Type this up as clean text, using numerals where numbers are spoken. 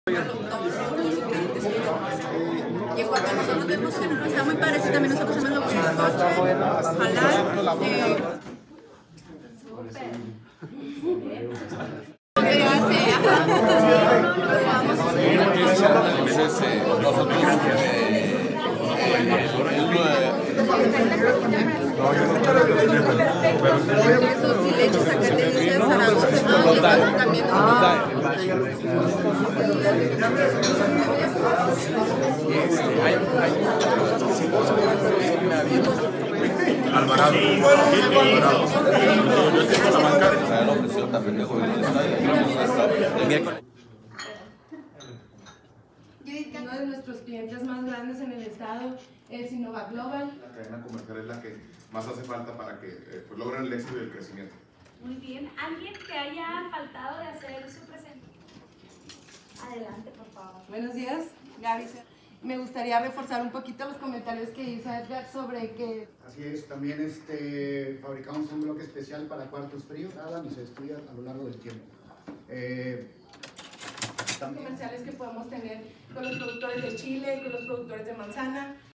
Y en cuanto a nosotros vemos que no está muy parecido, también nosotros hacemos lo que es coche, jalar, eso si le echas acá te dice Zaragoza, también Alvarado. Yo tengo la banca. Uno de nuestros clientes más grandes en el estado es Innova Global. La cadena comercial es la que más hace falta para que pues, logren el éxito y el crecimiento. Muy bien. ¿Alguien que haya faltado de hacer su presentación? Adelante, por favor. Buenos días, Gaby. Me gustaría reforzar un poquito los comentarios que hizo Edgar sobre que... Así es, también fabricamos un bloque especial para cuartos fríos, y se estudia a lo largo del tiempo. Comerciales que podemos tener con los productores de chile, con los productores de manzana.